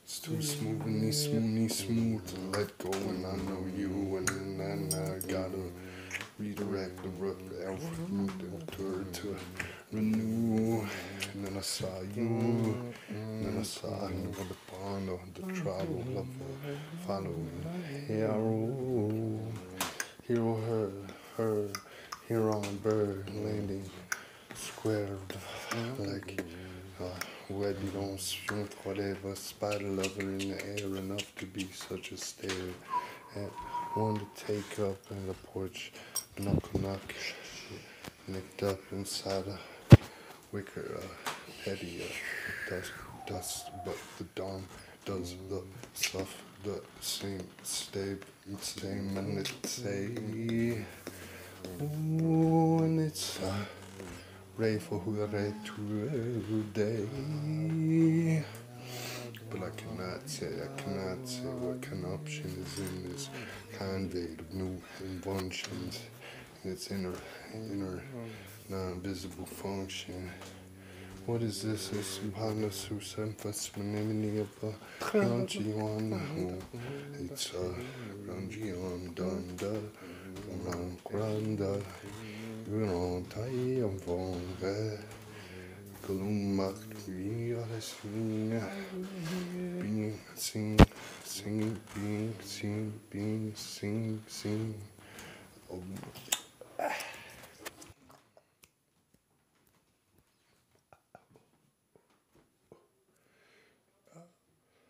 It's too smooth to let go, and I know you, and then I gotta redirect the road to renew. And then I saw you, and then I saw you with the pond of the travel of following hero, hero on a bird landing square like where you don't swim whatever spider lover in the air enough to be such a stare at one to take up in the porch knock nicked up inside a wicker petty dust but the dawn does the stuff the same minute say ooh, and it's ready for today. But I cannot say what kind of option is in this convey of new inventions in its inner non-visible function. What is this? It's harness who sent us anonymity of a crunchy one. It's a crunchy on dunda, around granda, you know, tie of vonga, gloom, being, sing.